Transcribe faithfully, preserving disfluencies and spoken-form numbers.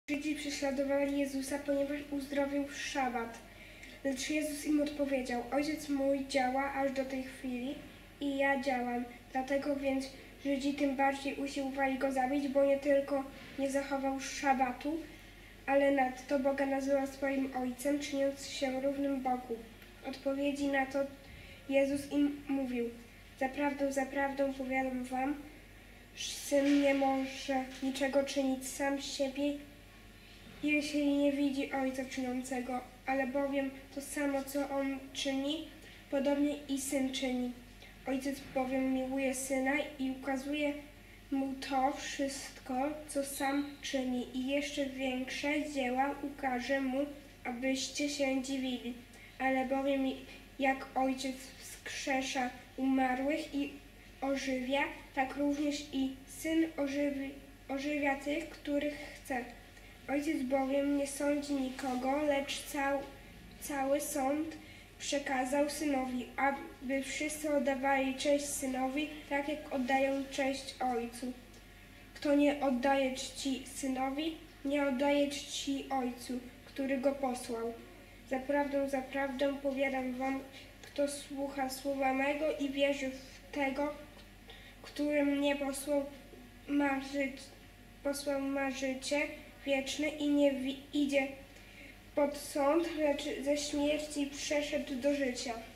Żydzi prześladowali Jezusa, ponieważ uzdrowił w szabat. Lecz Jezus im odpowiedział: Ojciec mój działa aż do tej chwili i ja działam. Dlatego więc Żydzi tym bardziej usiłowali go zabić, bo nie tylko nie zachował szabatu, ale nadto Boga nazywał swoim Ojcem, czyniąc się równym Bogu. W odpowiedzi na to Jezus im mówił: Zaprawdę, zaprawdę powiadam wam, Syn nie może niczego czynić sam z siebie, jeśli nie widzi Ojca czyniącego, ale bowiem to samo, co On czyni, podobnie i Syn czyni. Ojciec bowiem miłuje Syna i ukazuje Mu to wszystko, co sam czyni, i jeszcze większe dzieła ukaże Mu, abyście się dziwili. Ale bowiem jak Ojciec wskrzesza umarłych i ożywia, tak również i Syn ożywi, ożywia tych, których chce. Ojciec bowiem nie sądzi nikogo, lecz cał, cały sąd przekazał Synowi, aby wszyscy oddawali cześć Synowi, tak jak oddają cześć Ojcu. Kto nie oddaje czci Synowi, nie oddaje czci Ojcu, który Go posłał. Zaprawdę, zaprawdę powiadam wam, kto słucha słowa mego i wierzy w tego, który mnie posłał, ma, ży posłał, ma życie wieczne i nie idzie pod sąd, lecz ze śmierci przeszedł do życia.